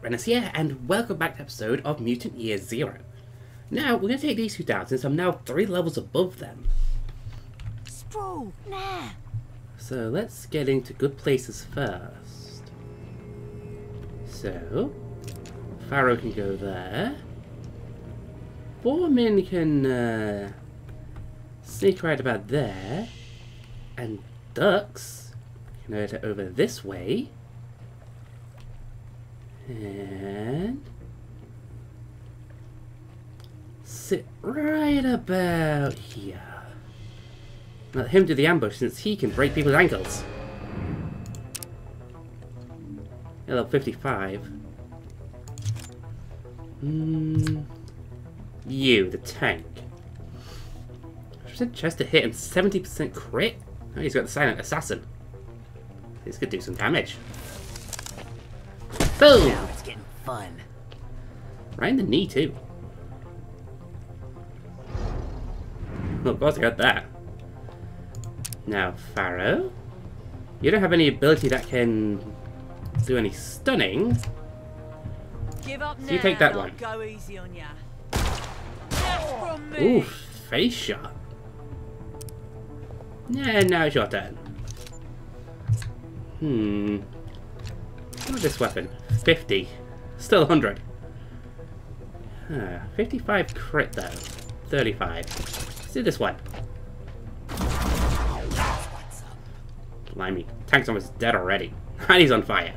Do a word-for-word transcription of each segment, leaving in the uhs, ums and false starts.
Ranos here, and welcome back to episode of Mutant Year Zero. Now, we're going to take these two down since I'm now three levels above them. Sprawl, nah. So, let's get into good places first. So, Pharaoh can go there. Bormin can uh, sneak right about there. And Ducks can head over this way. And sit right about here. Let him do the ambush since he can break people's ankles. Level fifty-five. Hmm. You, the tank. percent chance to hit and seventy percent crit? Oh, he's got the silent assassin. This could do some damage. Boom! Now it's getting fun. Right in the knee, too. Oh, of course I got that. Now, Pharaoh. You don't have any ability that can do any stunning. Give up So you take that one. Go easy on ya. Ooh, face shot. Yeah, now it's your turn. Hmm. What's this weapon? fifty. Still one hundred. Huh. fifty-five crit though. thirty-five. Let's do this one. Blimey. Tank's almost dead already. And he's on fire.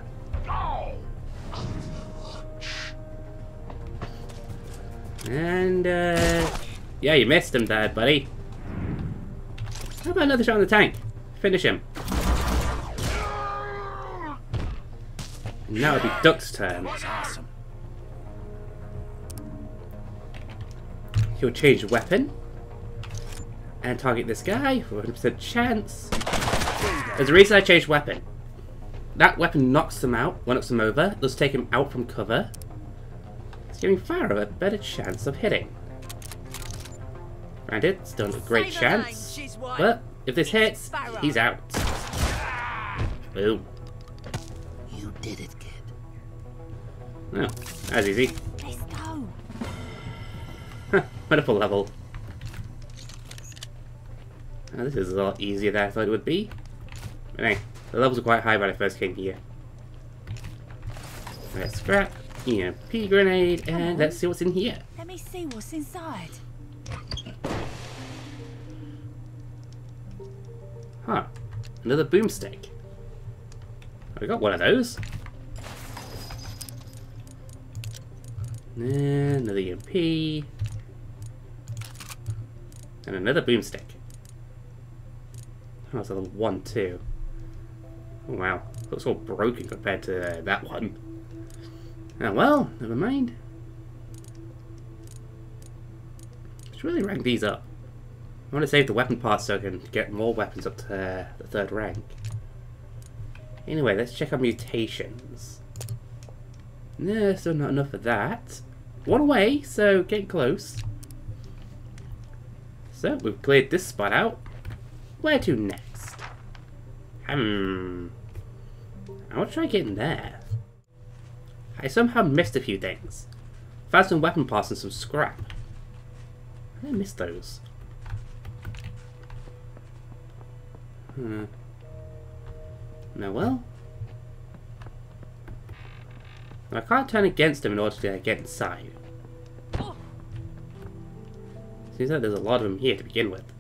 And, uh... yeah, you missed him there, buddy. How about another shot on the tank? Finish him. And now it'll be Duck's turn. Awesome. He'll change weapon. And target this guy for one hundred percent chance. There's a reason I changed weapon. That weapon knocks them out, one knocks them over. Let's take him out from cover. It's giving Pharaoh a better chance of hitting. Granted, still not a great chance. But if this hits, he's out. Boom. You did it, kid. Oh, that's easy. Let's go. Huh, wonderful level. Oh, this is a lot easier than I thought it would be. But hey, the levels are quite high when I first came here. Let's scrap, E M P grenade, and let's see what's in here. Let me see what's inside. Huh, another boomstick. I got one of those. And another E M P. And another boomstick. Oh, it's a level one too. Oh, wow, looks all broken compared to uh, that one. Oh well, never mind. Let's really rank these up. I want to save the weapon parts so I can get more weapons up to uh, the third rank. Anyway, let's check our mutations. No, still not enough of that. One away, so getting close. So, we've cleared this spot out. Where to next? Hmm. I want to try getting there. I somehow missed a few things. Found some weapon parts and some scrap. I didn't miss those. Hmm. No, well. I can't turn against him in order to get inside. Seems like there's a lot of them here to begin with.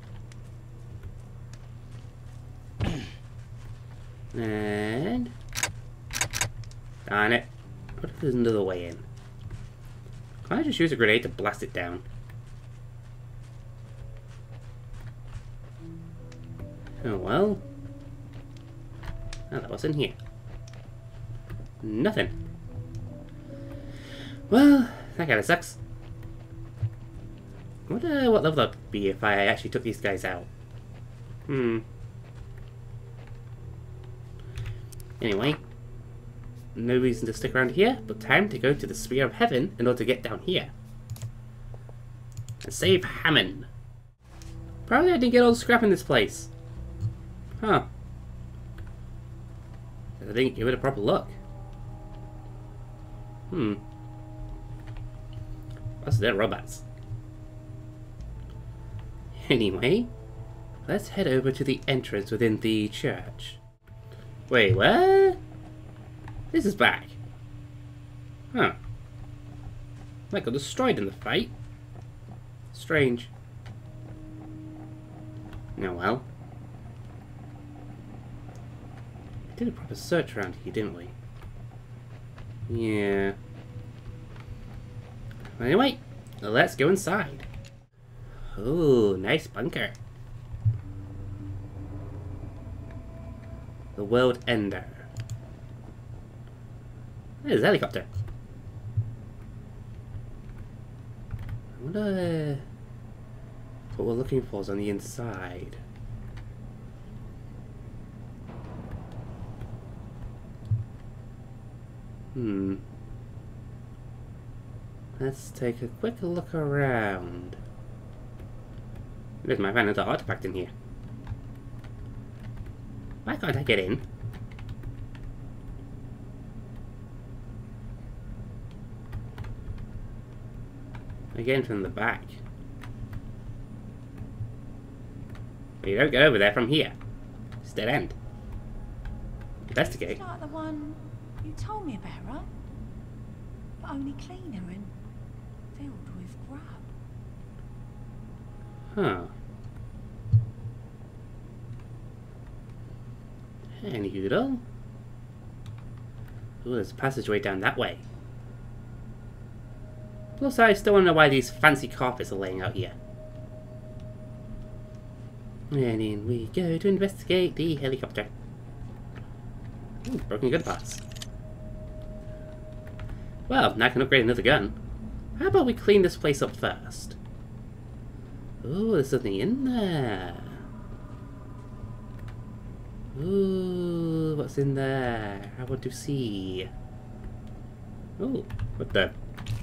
And... darn it. What if there's another way in? Can't I just use a grenade to blast it down? Oh well. Oh, that was in here. Nothing. Well, that kinda sucks. I wonder what level that would be if I actually took these guys out. Hmm. Anyway. No reason to stick around here, but time to go to the Sphere of Heaven in order to get down here. And save Hammond. Probably I didn't get all the scrap in this place. Huh. I didn't give it a proper look. Hmm. That's they're robots. Anyway, let's head over to the entrance within the church. Wait, what? This is back. Huh. That got destroyed in the fight. Strange. Oh well. We did a proper search around here, didn't we? Yeah. Anyway, let's go inside. Ooh, nice bunker. The World Ender. There's a helicopter. I wonder what we're looking for is on the inside. Hmm. Let's take a quick look around. There's my find another artifact in here. Why can't I get in? Again from the back. But you don't get over there from here. It's dead end. Investigate. It's like the one you told me about, right? But only cleaner and filled with grub. Huh. Any doodle? Ooh, there's a passageway down that way. Plus, I still want to know why these fancy carpets are laying out here. And in we go to investigate the helicopter. Ooh, broken gun parts. Well, now I can upgrade another gun. How about we clean this place up first? Ooh, there's something in there. Ooh, what's in there? I want to see. Ooh, what the?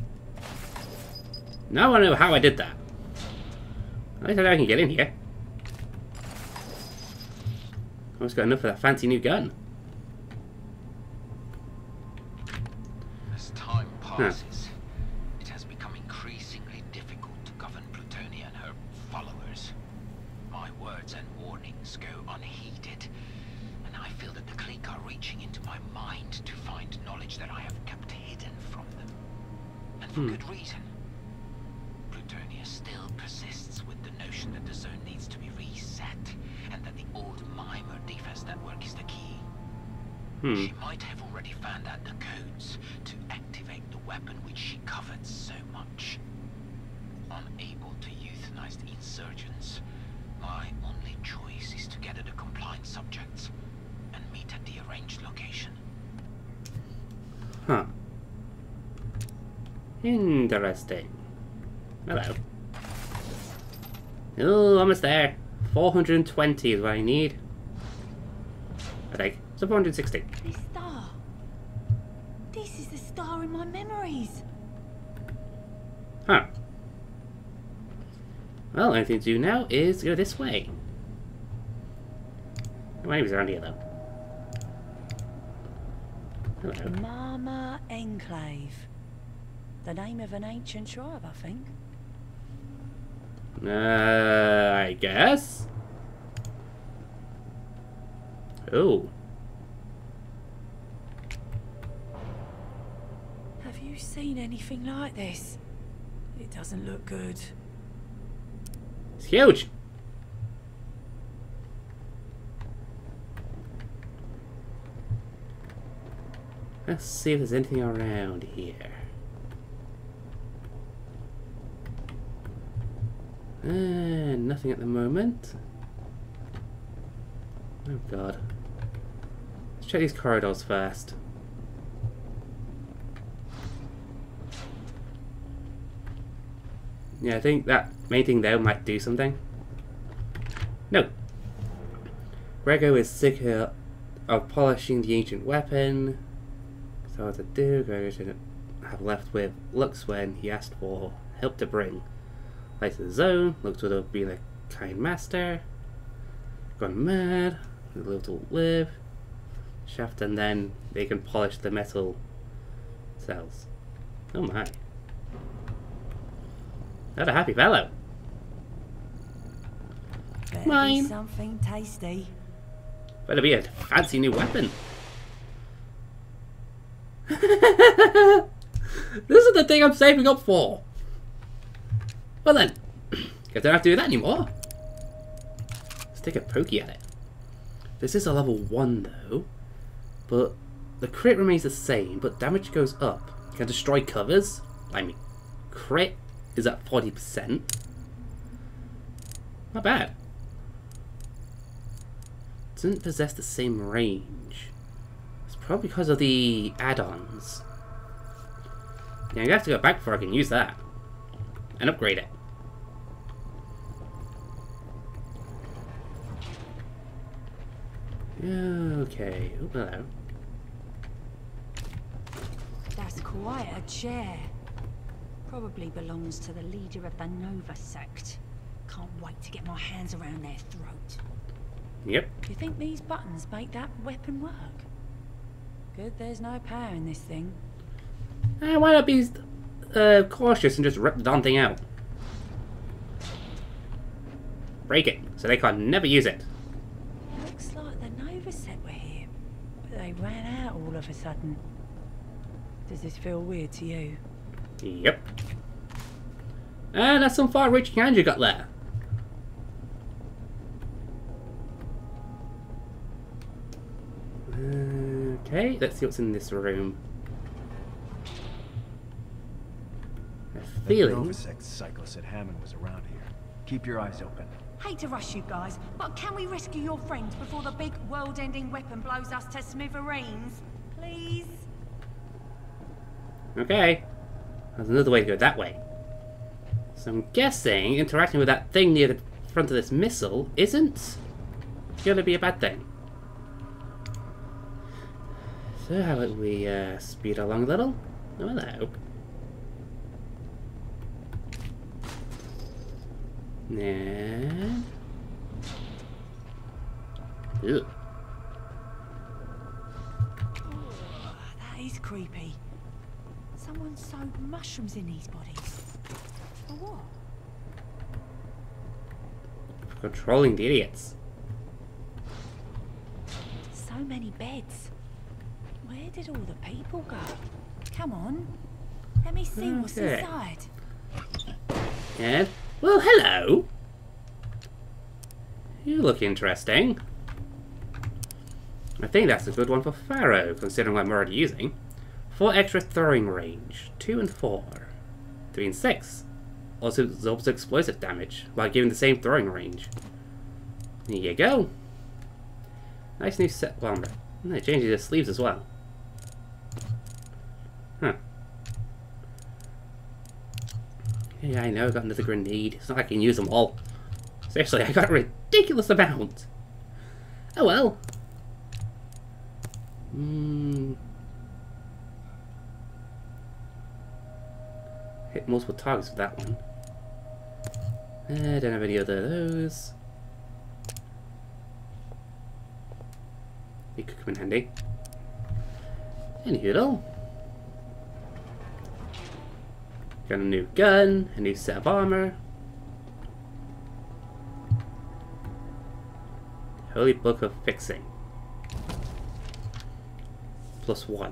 Now I know how I did that. At least I know I can get in here. Almost got enough for that fancy new gun. As time passes, huh. It has become increasingly difficult to govern Plutonia and her followers. My words and warnings go unheeded, and I feel that the clique are reaching into my mind to find knowledge that I have kept hidden from them. And for hmm. good reason. Plutonia still persists with the notion that the zone needs to be reset, and that the old mimer defense network is the key. Hmm. She might have already found out the codes to activate the weapon which she covered so much. Unable to euthanize the insurgents, my only choice is to gather the compliant subjects and meet at the arranged location. Huh. Interesting. Hello. Oh, almost there. four hundred twenty is what I need. I think. So four hundred sixty. This star. This is the star in my memories. Huh. Well, only thing to do now is go this way. My name's around here, though. Hello. Mama Enclave. The name of an ancient tribe, I think. Uh, I guess. Oh. Have you seen anything like this? It doesn't look good. It's huge. Let's see if there's anything around here. Uh, nothing at the moment. Oh god. Let's check these corridors first. Yeah, I think that main thing there might do something. No. Grego is sick uh, of polishing the ancient weapon. So what to do? Grego should have left with Lux when he asked for help to bring. Light to the zone. Lux would have been a kind master. Gone mad. Live to live. Shaft, and then they can polish the metal cells. Oh my. Not a happy fellow. Better Mine. be something tasty. Better be a fancy new weapon. This is the thing I'm saving up for. Well then, guess I don't have to do that anymore. Let's take a pokey at it. This is a level one though, but the crit remains the same, but damage goes up. Can destroy covers. I mean, crit is at forty percent. Not bad. Doesn't possess the same range. It's probably because of the add-ons. Yeah, I'm gonna have to go back before I can use that. And upgrade it. Okay. Oh, hello. That's quite a chair. Probably belongs to the leader of the Nova sect. Can't wait to get my hands around their throat. Yep. Do you think these buttons make that weapon work? Good, there's no power in this thing. Eh, why not be uh, cautious and just rip the darn thing out? Break it, so they can never use it. Looks like the Nova set were here, but they ran out all of a sudden. Does this feel weird to you? Yep. And that's some far-reaching hands you got there. Okay, let's see what's in this room. A The feeling. Nova sect cycler said Hammond was around here. Keep your eyes open. Hate to rush you guys, but can we rescue your friends before the big world-ending weapon blows us to smithereens? Please? Okay. There's another way to go that way. So I'm guessing interacting with that thing near the front of this missile isn't going to be a bad thing. So how about we uh, speed along a little? Oh, hello. And... Ew. Oh, that is creepy. Someone sowed mushrooms in these bodies. For what? Controlling the idiots. So many beds. Where did all the people go? Come on. Let me see what's Okay. inside. And, well, hello. You look interesting. I think that's a good one for Pharaoh, considering what I'm already using. Four extra throwing range. Two and four. Three and six. Also absorbs explosive damage, while giving the same throwing range. There you go. Nice new set. Well, and they changed the sleeves as well. Huh. Yeah, I know, I got another grenade. It's not like I can use them all. Seriously, I got a ridiculous amount. Oh well. Hmm. Hit multiple targets with that one. I don't have any other of those. It could come in handy. Anywho though. Got a new gun, a new set of armor. Holy Book of Fixing. Plus one.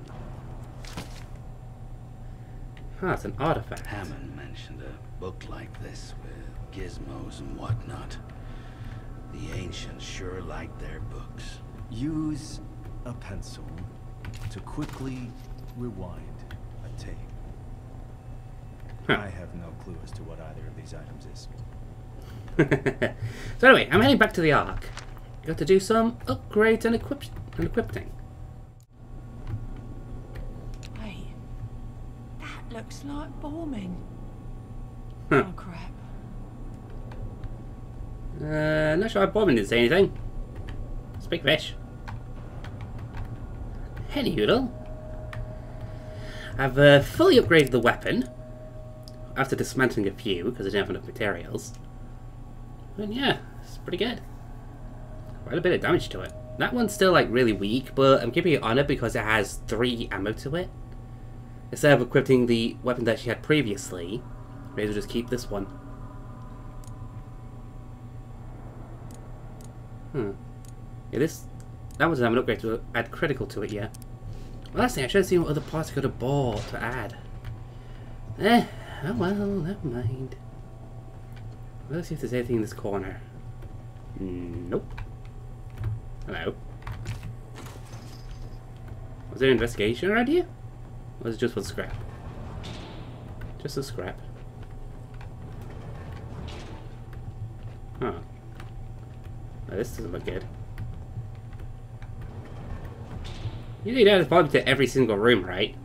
Huh, it's an artifact. Hammond mentioned a book like this with gizmos and whatnot. The ancients sure liked their books. Use a pencil to quickly rewind a tape. Huh. I have no clue as to what either of these items is. So anyway, I'm heading back to the Ark. Got to do some upgrades and equip and equipping. Wait. That looks like bombing. Huh. Oh crap. Uh, not sure why Bobbin didn't say anything. It's a big fish. Anywho, I've uh, fully upgraded the weapon after dismantling a few because I didn't have enough materials. And yeah, it's pretty good. Quite a bit of damage to it. That one's still like really weak, but I'm keeping it on it because it has three ammo to it. instead of equipping the weapon that she had previously, maybe we'll just keep this one. Hmm. Yeah, this... That was an upgrade to add critical to it, yeah. Well, last thing, I should have seen what other parts I could have bought to add. Eh, oh well, never mind. Let's see if there's anything in this corner. Nope. Hello. Was there an investigation around here? Or was it just for the scrap? Just a scrap. Huh. Oh, this doesn't look good. You need to probably to every single room, right?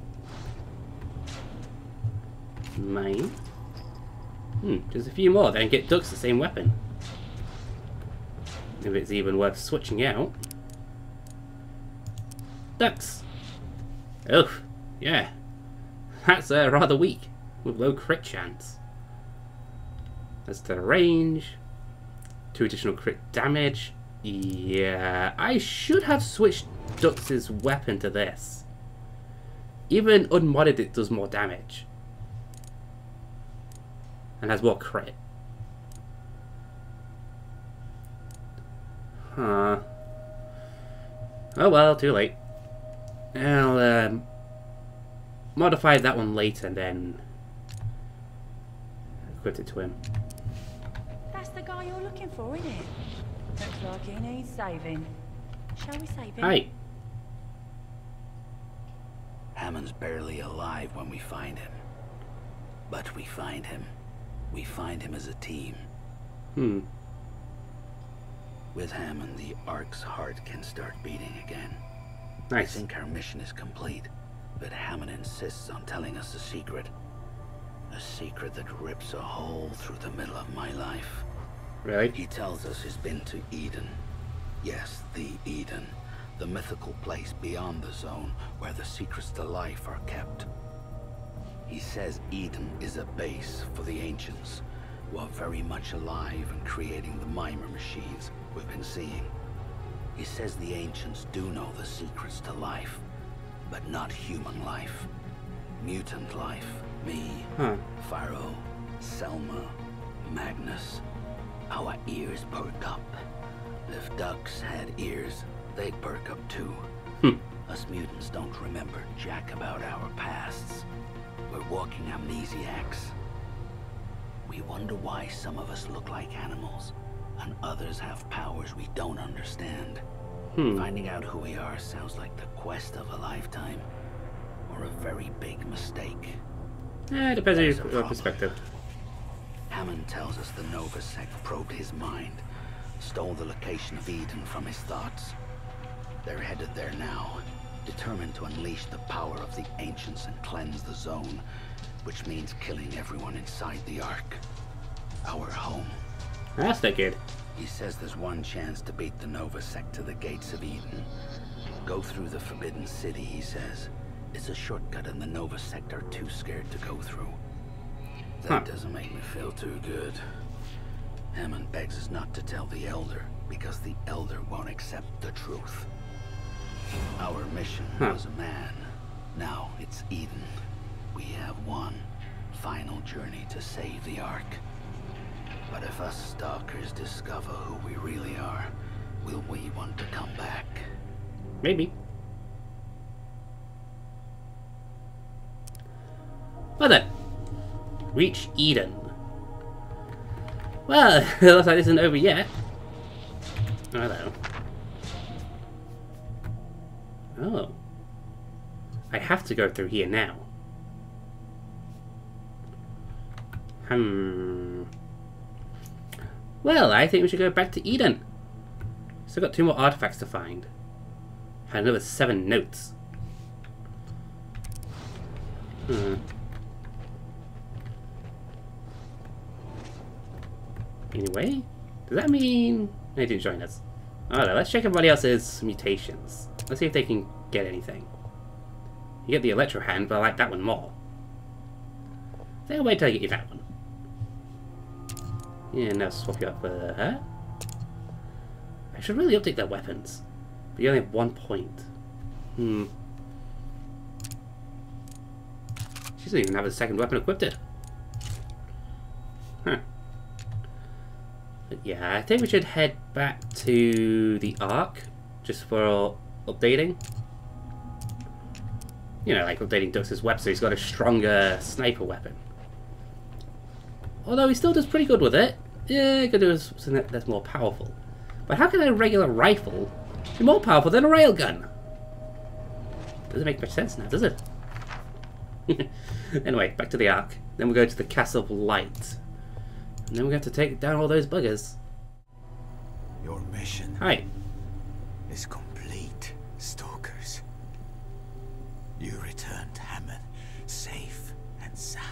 Mine. Hmm, just a few more, then get ducks the same weapon. If it's even worth switching out. Ducks. Oh, yeah. That's uh, rather weak, with low crit chance. That's the range. Two additional crit damage. Yeah, I should have switched Dux's weapon to this. Even unmodded, it does more damage. And has more crit. Huh. Oh well, too late. I'll um, modify that one later and then equip it to him. That's the guy you're looking for, isn't it? Looks like he needs saving. Shall we save him? Hi. Hammond's barely alive when we find him. But we find him. We find him as a team. Hmm. With Hammond, the Ark's heart can start beating again. Nice. I think our mission is complete, but Hammond insists on telling us a secret. A secret that rips a hole through the middle of my life. Really? He tells us he's been to Eden. Yes, the Eden. The mythical place beyond the zone where the secrets to life are kept. He says Eden is a base for the ancients, who are very much alive and creating the mimer machines we've been seeing. He says the ancients do know the secrets to life, but not human life. Mutant life. Me, Huh. Pharaoh, Selma, Magnus. Our ears perk up. If ducks had ears, they'd perk up too. Hmm. Us mutants don't remember jack about our pasts. We're walking amnesiacs. We wonder why some of us look like animals, and others have powers we don't understand. Hmm. Finding out who we are sounds like the quest of a lifetime, or a very big mistake. Eh, depends on There's your a your problem. perspective. Hammond tells us the Nova sect probed his mind, stole the location of Eden from his thoughts. They're headed there now, determined to unleash the power of the ancients and cleanse the zone, which means killing everyone inside the Ark. Our home. That's not good. He says there's one chance to beat the Nova sect to the gates of Eden. Go through the Forbidden City, he says. It's a shortcut and the Nova sect are too scared to go through. That Huh. doesn't make me feel too good. Hammond begs us not to tell the Elder, because the Elder won't accept the truth. Our mission Huh. was a man. Now it's Eden. We have one final journey to save the Ark. But if us stalkers discover who we really are, will we want to come back? Maybe. Well then. Reach Eden. Well, it looks like this isn't over yet. Oh, hello. Oh. I have to go through here now. Hmm. Well, I think we should go back to Eden. Still got two more artifacts to find. Had another seven notes. Hmm. Anyway, does that mean they didn't join us? Alright, let's check everybody else's mutations. Let's see if they can get anything. You get the Electro Hand, but I like that one more. So I'll wait till I get you that one. Yeah, now swap you up with her. I should really update their weapons. But you only have one point. Hmm. doesn't even have a second weapon equipped it. Huh. But yeah, I think we should head back to the Ark just for updating. You know, like updating Dux's weapon so he's got a stronger sniper weapon. Although he still does pretty good with it. Yeah, he could do something that's more powerful. But how can a regular rifle be more powerful than a railgun? Doesn't make much sense now, does it? Anyway, back to the Ark. Then we'll go to the Castle of Light. And then we have to take down all those buggers. Your mission Hi. is complete, Stalkers. You returned Hammond safe and sound.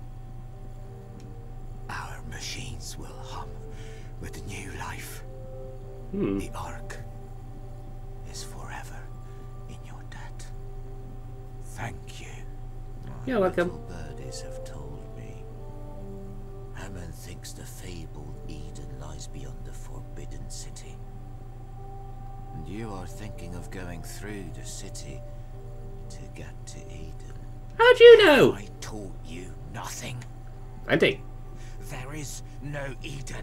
Our machines will hum with new life. Hmm. The Ark is forever in your debt. Thank you. You're welcome. Little birdies have told me. Hammond thinks the fabled Eden lies beyond the Forbidden City. And you are thinking of going through the city to get to Eden. How'd you know? I taught you nothing. Plenty. There is no Eden.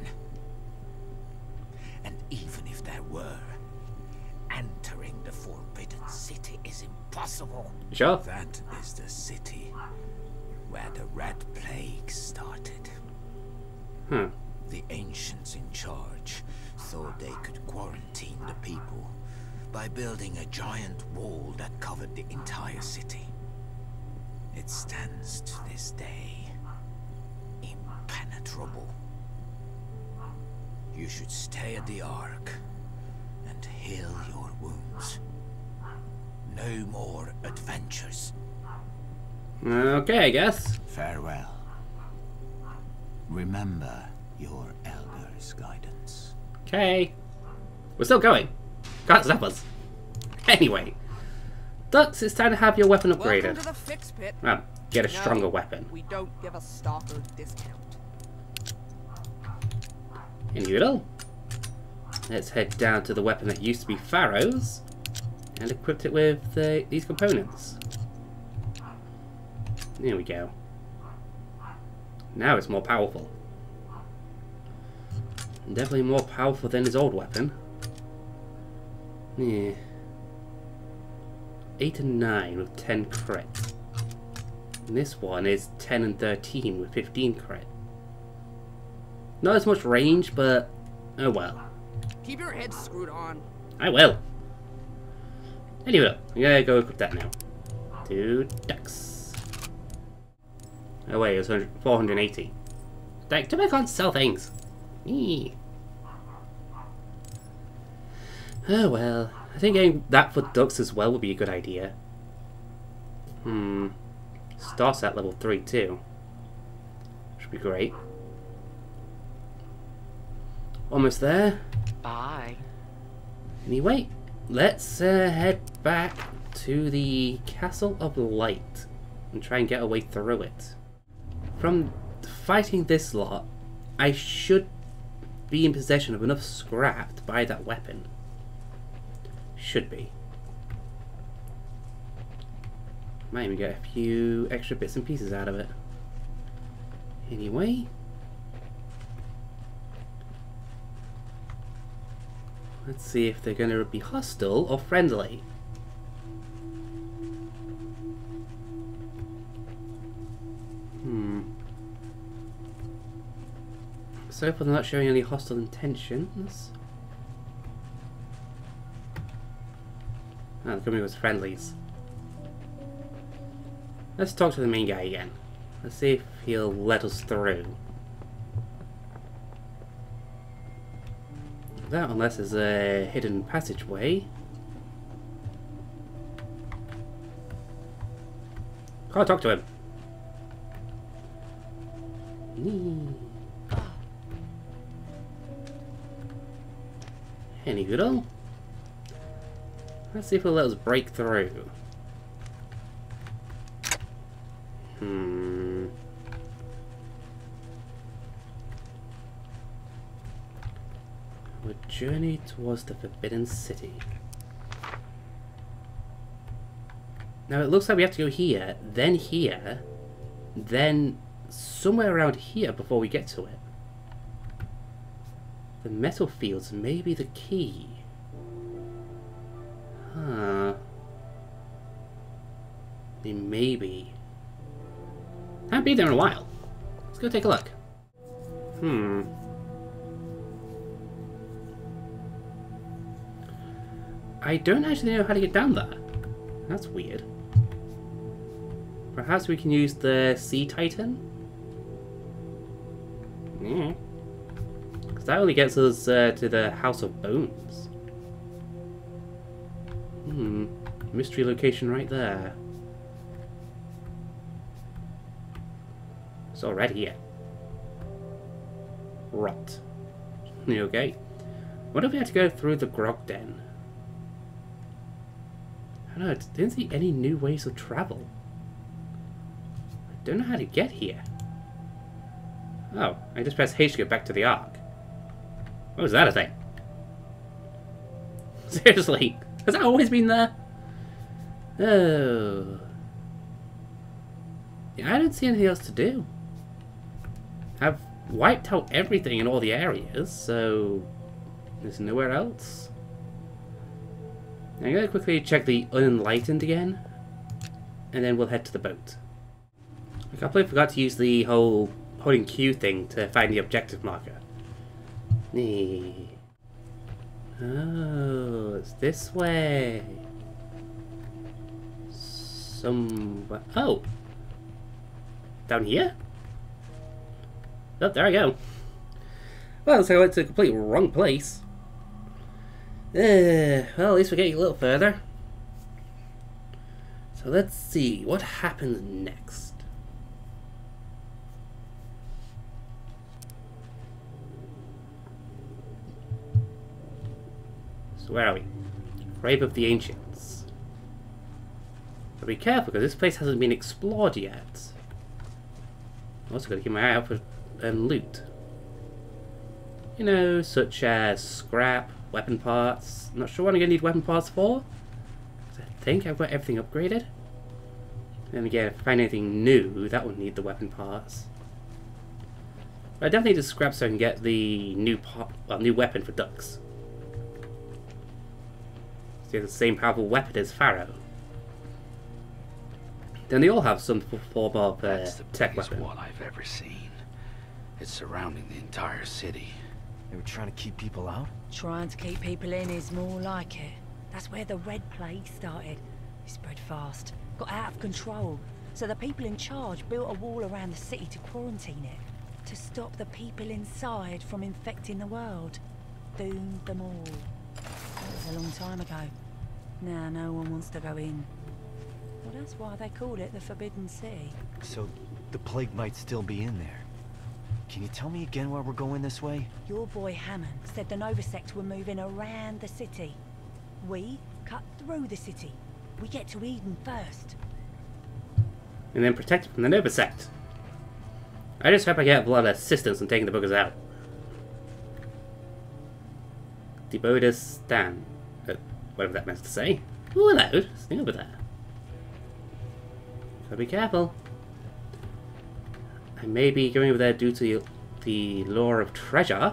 And even if there were, entering the Forbidden City is impossible. Sure. That is the city where the Red Plague started. Huh. The ancients in charge thought they could quarantine the people by building a giant wall that covered the entire city. It stands to this day, impenetrable. You should stay at the Ark and heal your wounds. No more adventures. Okay, I guess. Farewell. Remember your elder's guidance. Okay. We're still going. Can't stop us. Anyway. Dux, it's time to have your weapon upgraded. Welcome to the fix pit. Well, get a No, stronger weapon. We don't give a stalker discount. In Udall. Let's head down to the weapon that used to be Pharaoh's and equip it with uh, these components. There we go. Now it's more powerful. Definitely more powerful than his old weapon. Yeah. eight and nine with ten crit. And this one is ten and thirteen with fifteen crit. Not as much range, but oh well. Keep your head screwed on. I will. Anyway, I'm gonna go equip that now. Two ducks. Oh wait, it was four hundred eighty. Like, too bad I can't sell things. Eee. Oh well. I think getting that for ducks as well would be a good idea. Hmm. Starts at level three too. Should be great. Almost there. Bye. Anyway, let's uh, head back to the Castle of Light and try and get our way through it. From fighting this lot, I should be in possession of enough scrap to buy that weapon. Should be. Might even get a few extra bits and pieces out of it. Anyway. Let's see if they're going to be hostile or friendly. Hmm. So far they're not showing any hostile intentions. Ah, they're coming with friendlies. Let's talk to the main guy again. Let's see if he'll let us through. That, unless there's a hidden passageway. Can't talk to him. Any good? Let's see if he'll let us break through. Hmm. A journey towards the Forbidden City. Now it looks like we have to go here, then here, then somewhere around here before we get to it. The metal fields may be the key. Huh. They may be. Haven't been there in a while. Let's go take a look. Hmm. I don't actually know how to get down there. That's weird. Perhaps we can use the Sea Titan? Yeah. Because that only gets us uh, to the House of Bones. Hmm. Mystery location right there. It's already here. Rot. Okay. What if we had to go through the Grog Den? I don't know, I didn't see any new ways of travel. I don't know how to get here. Oh, I just pressed H to go back to the Ark. What was that a thing? Seriously, has that always been there? Oh. Yeah, I don't see anything else to do. I've wiped out everything in all the areas, so there's nowhere else. I'm going to quickly check the Unenlightened again, and then we'll head to the boat. I completely forgot to use the whole holding Q thing to find the objective marker. Nee. Oh, it's this way. Somewhere. Oh! Down here? Oh, there I go. Well, so I went to the complete wrong place. Uh, well, at least we're getting a little further. So let's see what happens next. So where are we? Grave of the Ancients. But be careful because this place hasn't been explored yet. I'm also got to keep my eye out for um, loot. You know, such as scrap, weapon parts. I'm not sure what I'm going to need weapon parts for. I think I've got everything upgraded. And again, if I find anything new, that will need the weapon parts. But I definitely need to scrap so I can get the new part, well, new weapon for ducks. So the same powerful weapon as Pharaoh. Then they all have some form of uh, That's the tech biggest weapon. one I've ever seen. It's surrounding the entire city. They were trying to keep people out? Trying to keep people in is more like it. That's where the Red Plague started. It spread fast, got out of control. So the people in charge built a wall around the city to quarantine it. To stop the people inside from infecting the world. Doomed them all. That was a long time ago. Now no one wants to go in. Well, that's why they call it the Forbidden City. So, the plague might still be in there. Can you tell me again why we're going this way? Your boy Hammond said the Nova Sect were moving around the city. We cut through the city. We get to Eden first. And then protect it from the Nova Sect. I just hope I get a lot of assistance in taking the boogers out. Devoted Stan. Uh, whatever that meant to say. Ooh, hello. There's nothing over there. So be careful. I may be going over there due to the lure of treasure.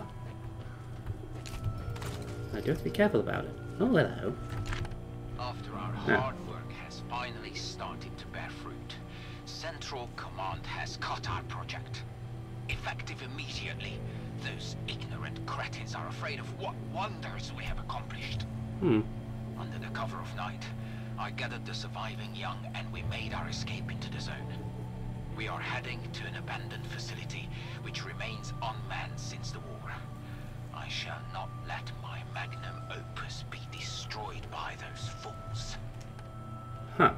I do have to be careful about it. Oh, hello. After our Yeah. hard work has finally started to bear fruit, Central Command has cut our project. Effective immediately. Those ignorant cretins are afraid of what wonders we have accomplished. Hmm. Under the cover of night, I gathered the surviving young and we made our escape into the zone. We are heading to an abandoned facility which remains unmanned since the war. I shall not let my magnum opus be destroyed by those fools. Huh.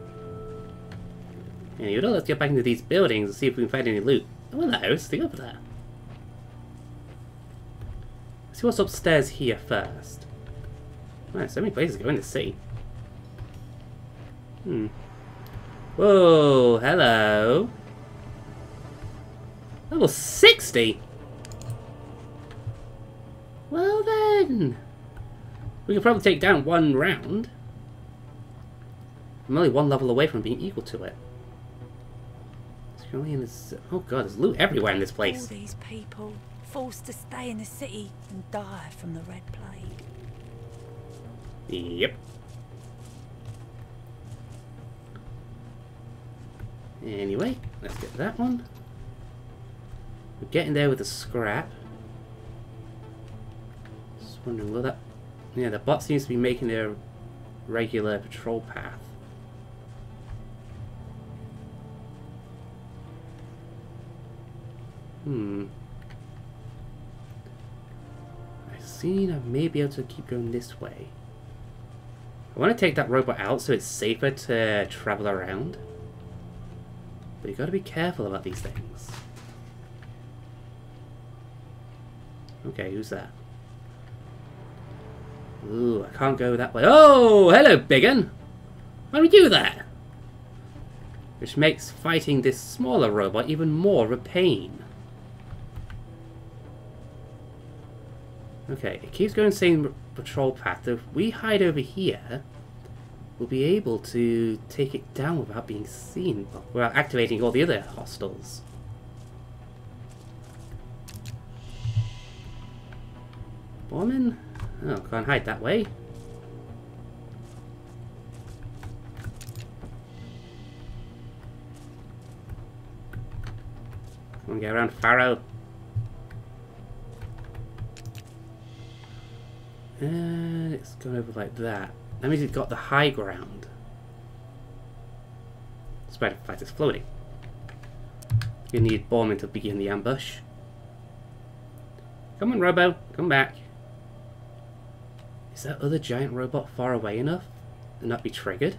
Anyway, let's get back into these buildings and see if we can find any loot. Oh, hello, it's the over there. Let's see what's upstairs here first. Wow, so many places to go in to see. Hmm. Whoa, hello. Level sixty? Well then. We could probably take down one round. I'm only one level away from being equal to it. Let's Going in this. Oh god, there's loot everywhere in this All place. these people forced to stay in the city and die from the Red Plague. Yep. Anyway, let's get that one. We're getting there with the scrap. Just wondering, will that... Yeah, the bot seems to be making their regular patrol path. Hmm. I've seen I may be able to keep going this way. I want to take that robot out so it's safer to travel around. But you gotta be careful about these things. Okay, who's that? Ooh, I can't go that way. Oh, hello, biggin! Why do we do that? Which makes fighting this smaller robot even more of a pain. Okay, it keeps going the same patrol path. If we hide over here, we'll be able to take it down without being seen, without activating all the other hostiles. Bombing? Oh, can't hide that way. Come on, get around Pharaoh. And it's gone over like that. That means it's got the high ground. Despite the fact it's floating. You need bombing to begin the ambush. Come on, Robo. Come back. Is that other giant robot far away enough to not be triggered?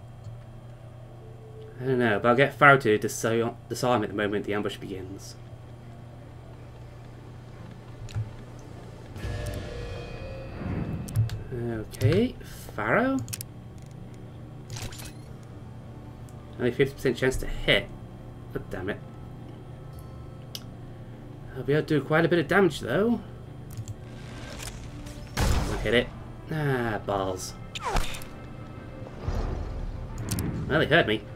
I don't know, but I'll get Pharaoh to disarm, disarm it the moment the ambush begins. Okay, Pharaoh. Only fifty percent chance to hit. Oh, damn it. I'll be able to do quite a bit of damage though. I'll hit it. Ah, balls. Well, he heard me.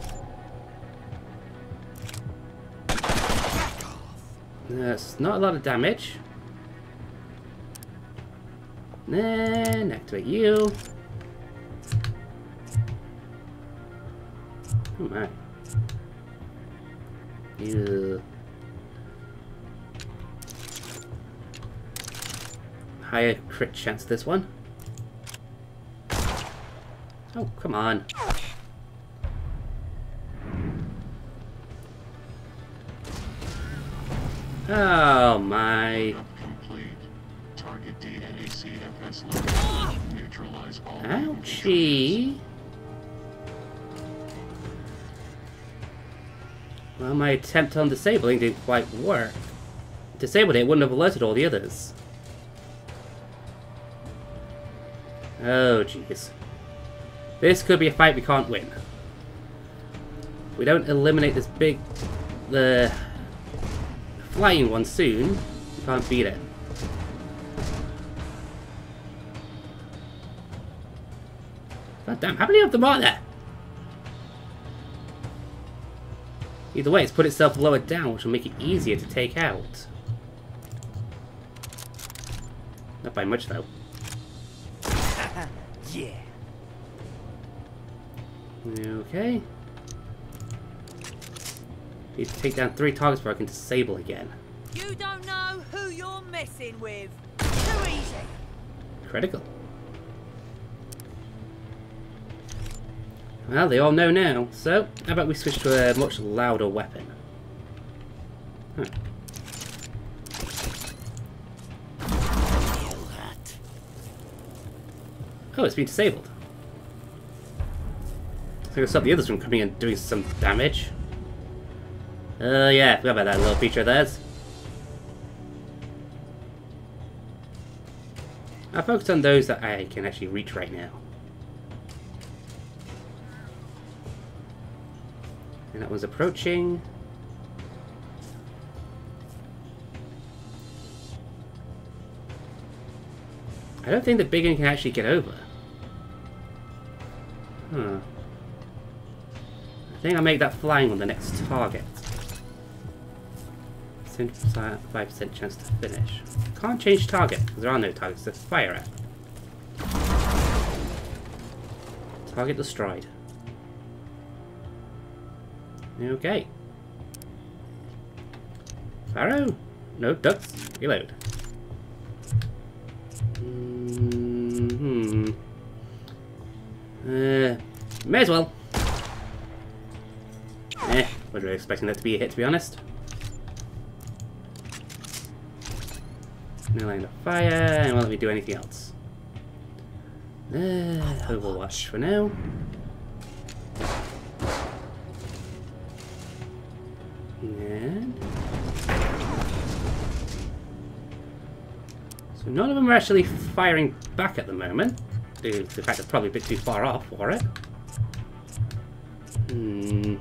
That's not a lot of damage. Then activate you. Oh my. Ew. Higher crit chance this one. Oh, come on. Oh my. Ouchie. Well, my attempt on disabling didn't quite work. Disabled it, wouldn't have alerted all the others. Oh, jeez. This could be a fight we can't win. If we don't eliminate this big... the... flying one soon, we can't beat it. God damn, how many of them are there? Either way, it's put itself lower down, which will make it easier to take out. Not by much, though. Yeah. Okay. Need to take down three targets before I can disable again. You don't know who you're messing with. Too easy. Critical. Well, they all know now, so how about we switch to a much louder weapon? Huh. Oh, it's been disabled. So I can stop the others from coming and doing some damage. Uh, yeah, forgot about that little feature of theirs. I'll focus on those that I can actually reach right now. And that one's approaching. I don't think the big one can actually get over. Huh. I think I'll make that flying one the next target. seventy-five percent chance to finish. Can't change target, because there are no targets to fire at. Target destroyed. Okay. Pharaoh? No, ducks. Reload. Mm-hmm. Uh, may as well. Eh, wasn't really expecting that to be a hit, to be honest. No line of fire, and won't let me do anything else. Uh, Overwatch for now. And so none of them are actually firing back at the moment. In fact, they're probably a bit too far off for it. Hmm.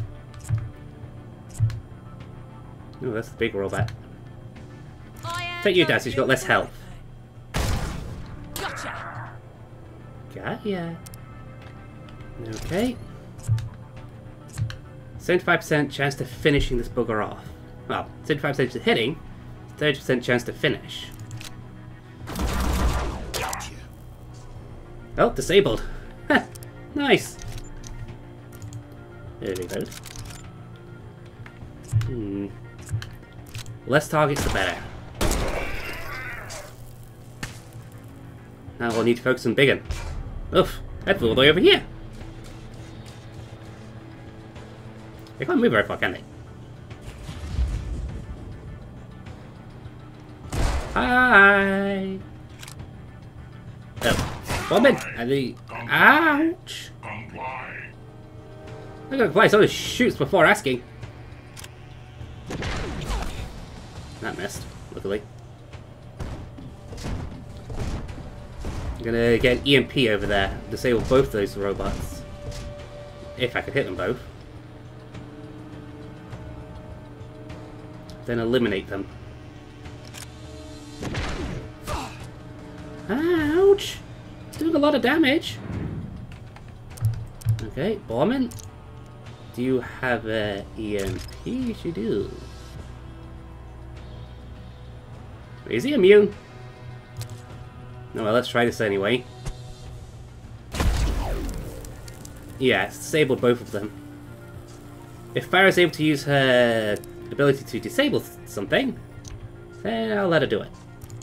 Oh, that's the big robot. Take you, Dad, so you've got less health. Gotcha. Got ya. Okay. seventy-five percent chance to finishing this bugger off. Well, seventy-five percent to hitting, thirty percent chance to finish. Gotcha. Oh, disabled. Nice. There we go. Hmm. Less targets, the better. Now we'll need to focus on big one. Oof, that flew all the way over here. They can't move very far, can they? Hi. Oh, bombing. And the ouch. I gotta comply. Someone shoots before asking. That missed, luckily. I'm gonna get an E M P over there, disable both those robots. If I could hit them both. Then eliminate them. Ouch! Doing a lot of damage. Okay, bombing. Do you have a E M P? Yes, you do. Is he immune? No, well, let's try this anyway. Yeah, it's disabled both of them. If Farah's able to use her ability to disable something, then I'll let her do it.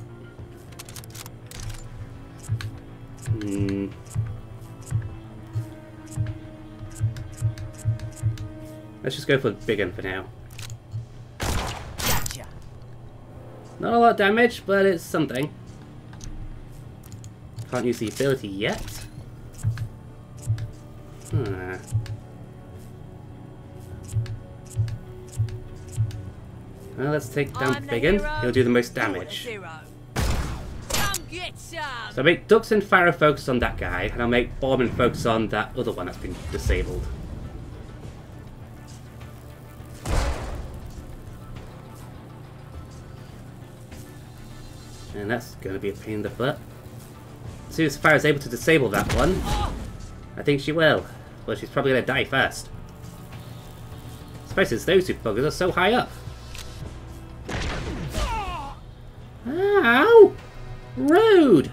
Hmm. Let's just go for the big one for now. Gotcha. Not a lot of damage, but it's something. Can't use the ability yet. Hmm. Well, let's take down I'm the Biggin. hero, He'll do the most you're the damage. zero. Come get some. So I'll make Dux and Pharaoh focus on that guy, and I'll make Borman focus on that other one that's been disabled. And that's going to be a pain in the butt. As soon as Pharaoh's able to disable that one, I think she will. But she's probably going to die first. Especially since those two buggers are so high up. Ow! Rude!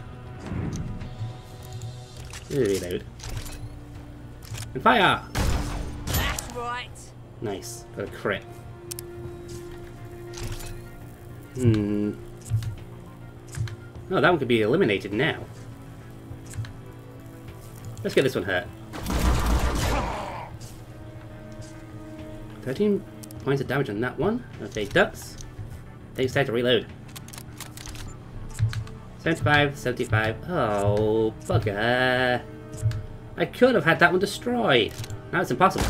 Reload. And fire! That's right. Nice. Got a crit. Hmm. Oh, that one could be eliminated now. Let's get this one hurt. thirteen points of damage on that one. Okay, ducks. Takes time to reload. seventy-five, seventy-five. Oh, bugger. I could have had that one destroyed. Now it's impossible.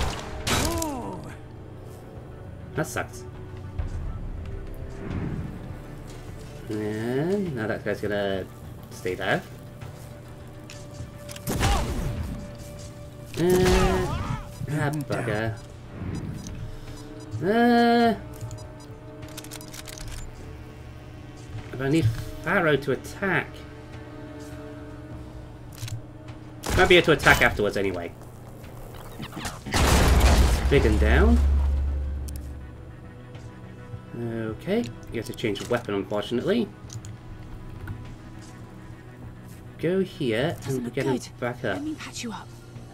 That sucks. And now that guy's gonna stay there. Uh, ah, bugger. Uh, but I need Pharaoh to attack. Might be able to attack afterwards anyway. Big and down. Okay, you have to change the weapon, unfortunately. Go here and we're getting back up. Let me patch you up.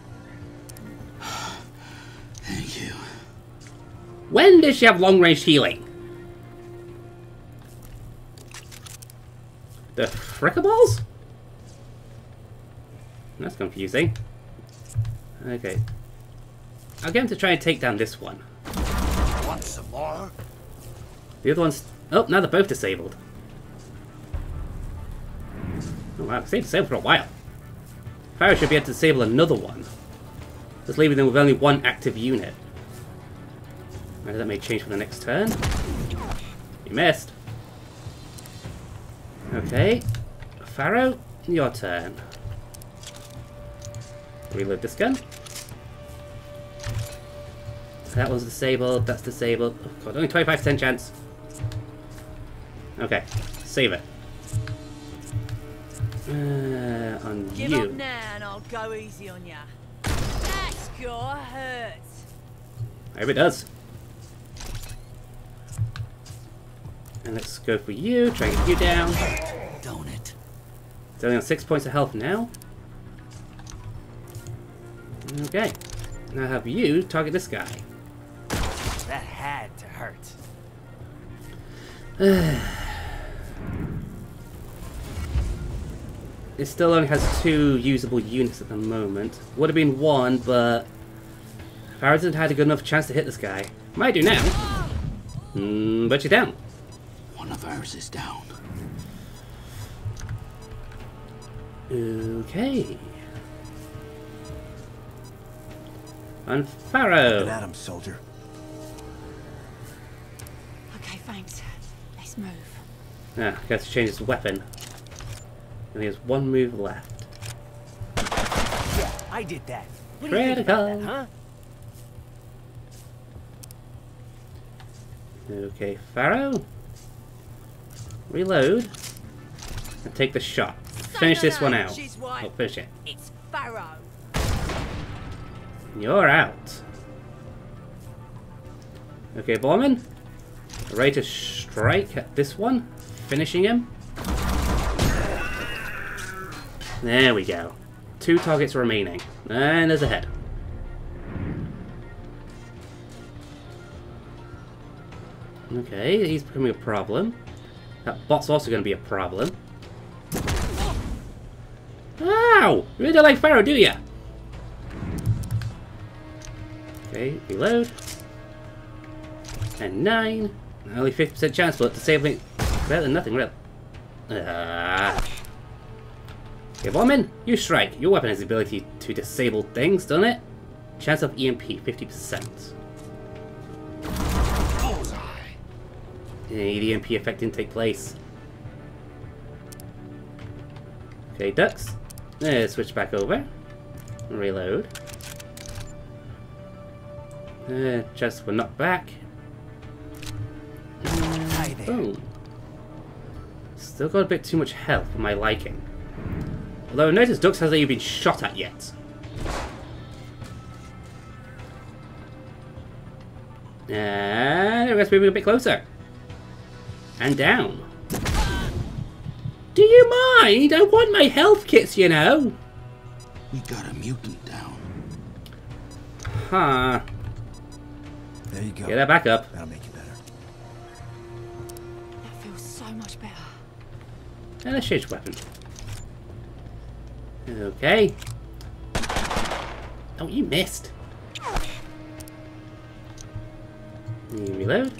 Thank you. When does she have long-range healing? The frickaballs? That's confusing. Okay. I'll get him to try and take down this one. Want some more? The other one's... Oh, now they're both disabled. Oh wow, they've disabled for a while. Pharaoh should be able to disable another one. Just leaving them with only one active unit. Maybe that may change for the next turn. You missed. Okay. Pharaoh, your turn. Reload this gun. That one's disabled, that's disabled. Oh god, only twenty-five percent chance. Okay, save it. Uh, on Give you. up now and I'll go easy on ya. That score hurts. I hope it does. And let's go for you, try and get you down. Don't it? It's only on six points of health now. Okay. Now have you target this guy. That had to hurt. It still only has two usable units at the moment. Would have been one, but Pharaoh hasn't had a good enough chance to hit this guy. Might do now. Mm, but you're down. One of ours is down. Okay. And Pharaoh. Get at him, soldier. Okay, thanks. Let's move. Ah, he has to change his weapon. And he has one move left. Yeah, I did that. What do you think about that, huh? Okay, Pharaoh. Reload. And take the shot. Finish this one out. She's white. Oh, finish it. It's Pharaoh. You're out. Okay, Borman. Ready to strike at this one. Finishing him. There we go. Two targets remaining. And there's a head. Okay, he's becoming a problem. That bot's also going to be a problem. Ow! You really don't like Pharaoh, do ya? Okay, reload. And nine. Only fifty percent chance, but disabling better than nothing, really. Ah. Okay, Bowman, you strike. Your weapon has the ability to disable things, doesn't it? Chance of E M P, fifty percent. Yeah, the E M P effect didn't take place. Okay, ducks. Let's switch back over. Reload. Uh, just we're knocked back. Hi there. Boom. Still got a bit too much health for my liking. Although notice Dux hasn't even been shot at yet. And let's move a bit closer. And down. Do you mind? I want my health kits, you know. We got a mutant down. Huh. There you go. Get that back up. That'll make you better. That feels so much better. And let's change weapon. Okay. Oh, you missed. You reload.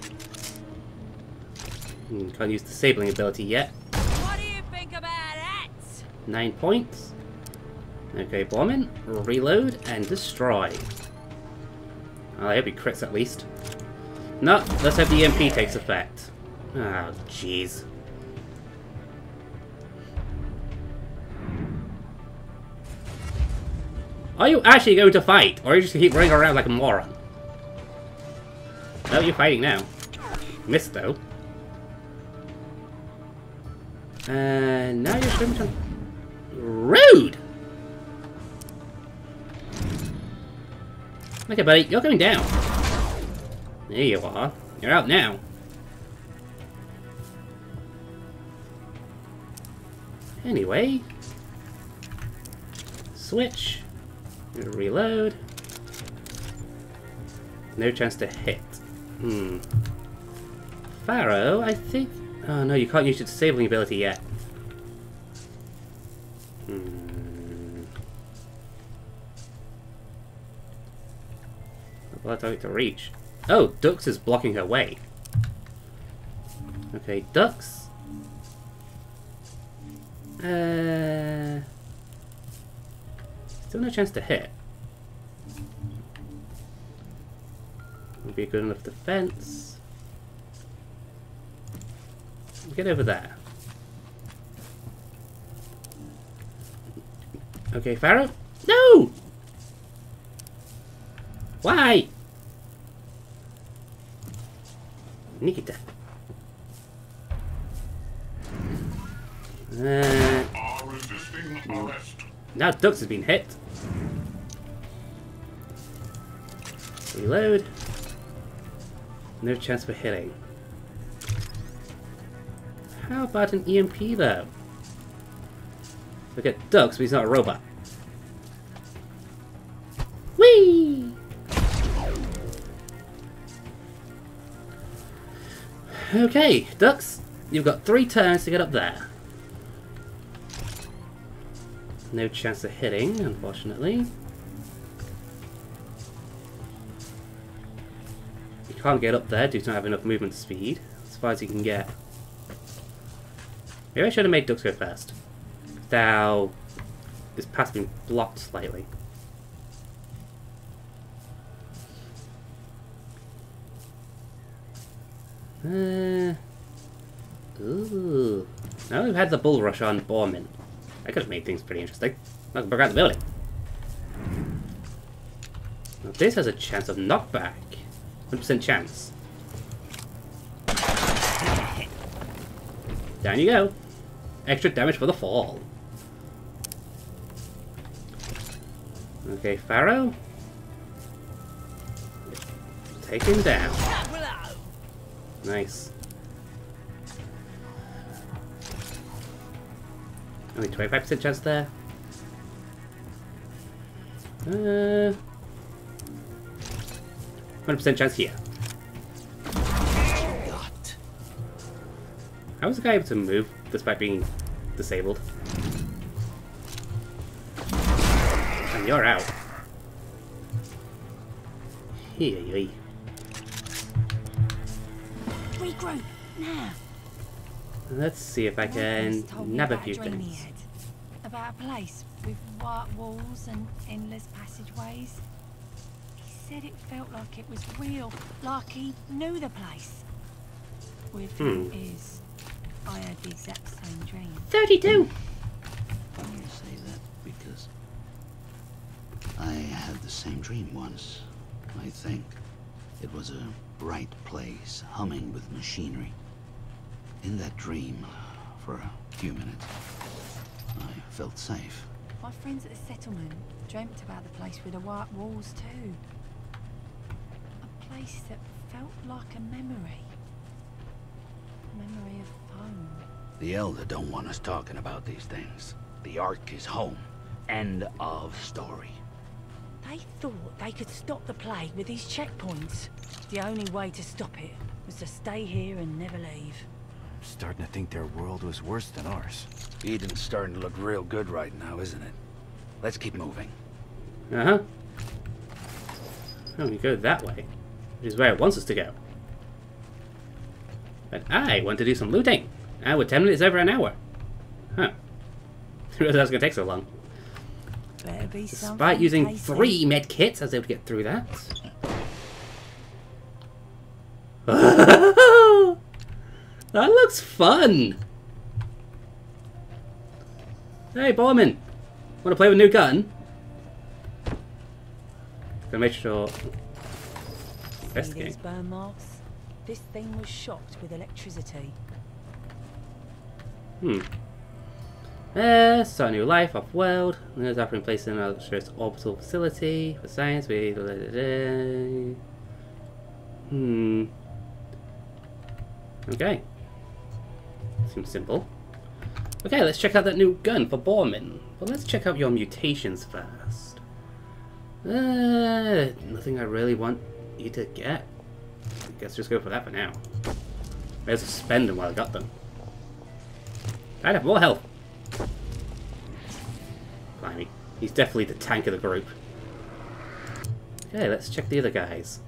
Hmm, can't use disabling ability yet. What do you think about that? Nine points. Okay, Borman, reload and destroy. I hope he crits at least. No, let's hope the E M P takes effect. Oh, jeez. Are you actually going to fight, or are you just going to keep running around like a moron? No, you're fighting now. Missed though. And now you're swimming to... Rude! Okay, buddy, you're going down. There you are. You're out now. Anyway. Switch. Reload. No chance to hit. Hmm. Pharaoh, I think... Oh no, you can't use your disabling ability yet. Hmm. Well, that's hard to reach. Oh, Dux is blocking her way. Okay, Dux. Uh... Still no chance to hit. Would be a good enough defense. Get over there. Okay, Pharaoh? No! Why? Nikita. Uh, now Dux has been hit. Reload. No chance for hitting. How about an E M P though? Look at Dux, but he's not a robot. Whee! Okay, Dux, you've got three turns to get up there. No chance of hitting, unfortunately. You can't get up there due to not having enough movement speed, as far as you can get. Maybe I should have made Dux go first. Now, this path's been blocked slightly. Uh, ooh. Now we've had the bull rush on Borman. I could have made things pretty interesting. Let's break out the building. Now this has a chance of knockback. one hundred percent chance. Down you go. Extra damage for the fall. Okay, Pharaoh. Take him down. Nice. Only twenty-five percent chance there. Uh, one hundred percent chance here. How was the guy able to move despite being disabled? And you're out. Here. Regroup now. Let's see if I can nab a few things. About a place with white walls and endless passageways. He said it felt like it was real, like he knew the place. Weird thing Hmm. is, I had the exact same dream. thirty-two! Funny you say that, because I had the same dream once, I think. It was a bright place, humming with machinery. In that dream, for a few minutes, I felt safe. My friends at the settlement dreamt about the place with the white walls too. A place that felt like a memory. A memory of home. The Elder don't want us talking about these things. The Ark is home. End of story. They thought they could stop the plague with these checkpoints. The only way to stop it was to stay here and never leave. I'm starting to think their world was worse than ours. Eden's starting to look real good right now, isn't it? Let's keep moving. Uh-huh. Oh, we go that way, which is where it wants us to go. But I want to do some looting. And we're ten minutes over an hour. Huh. Who knows that's going to take so long? Better be Despite using three med kits, I was able to get through that. That looks fun! Hey, Borman! Want to play with a new gun? Gotta make sure... See Investigate. these burn marks? This thing was shocked with electricity. Hmm. Uh, start a new life off-world. There's offering place in an illustrious orbital facility for science. We... Hmm. Okay. Seems simple. Okay, let's check out that new gun for Borman. But let's check out your mutations first. Uh, nothing I really want you to get. I guess just go for that for now. May as well spend them while I got them. I'd have more health. Blimey. He's definitely the tank of the group. Okay, let's check the other guys.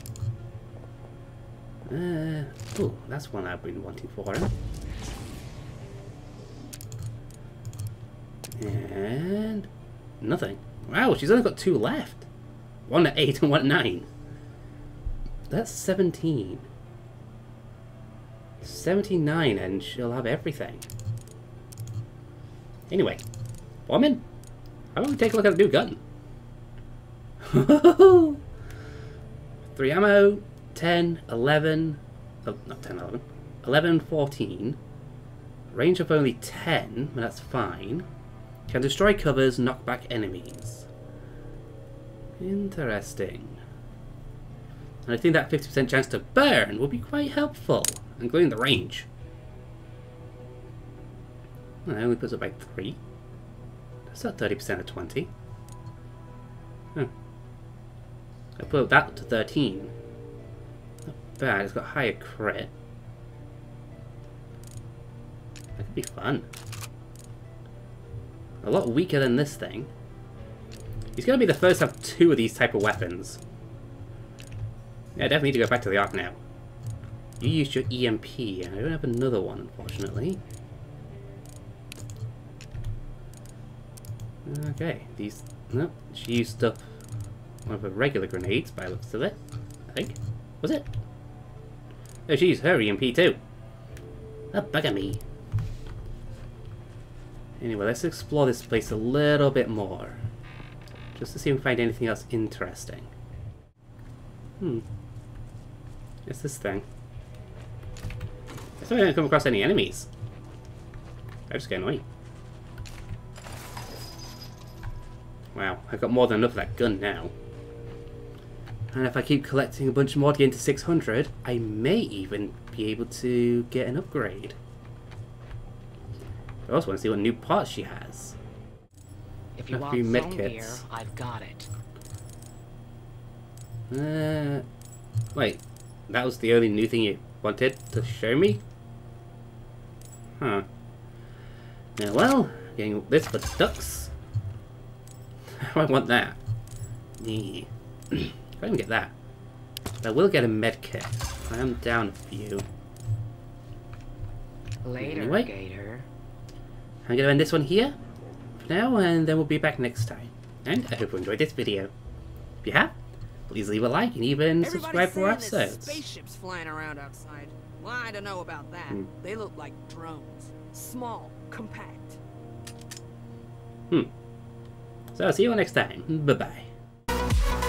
Uh, ooh, that's one I've been wanting for him. And nothing. Wow, she's only got two left. One at eight and one at nine. That's seventeen. seventy-nine, and she'll have everything. Anyway, woman, how about we take a look at the new gun? Three ammo, ten, eleven, oh, not ten, eleven, eleven, fourteen. Range of only ten, but that's fine. Can destroy covers, knock back enemies. Interesting. And I think that fifty percent chance to burn will be quite helpful, including the range. Well, that only puts it by three. That's not thirty percent of twenty. Huh. I put that to thirteen. Not bad, it's got higher crit. That could be fun. A lot weaker than this thing. He's going to be the first to have two of these type of weapons. Yeah, I definitely need to go back to the Ark now. You used your E M P, and I don't have another one, unfortunately. Okay, these... Nope, she used up one of her regular grenades by the looks of it, I think. Was it? Oh, she used her E M P too. Oh, bugger me. Anyway, let's explore this place a little bit more. Just to see if we can find anything else interesting. Hmm. It's this thing. I still haven't come across any enemies. I just get annoying. Wow, I've got more than enough of that gun now. And if I keep collecting a bunch more to get into six hundred, I may even be able to get an upgrade. I also want to see what new parts she has. If you A want few some medkits. gear, I've got it. Uh, wait, that was the only new thing you wanted to show me? Huh. Yeah, well, getting this for ducks. I want that. Yeah. I don't even get that. But I will get a medkit. I am down a few. Later, Anyway. Gator. I'm going to end this one here for now, and then we'll be back next time. And I hope you enjoyed this video. If you have, please leave a like and even subscribe Everybody's for more saying there's episodes. spaceships flying around outside. Well, I don't know about that. Hmm. They look like drones. Small, compact. Hmm. So, see you all next time. Bye-bye.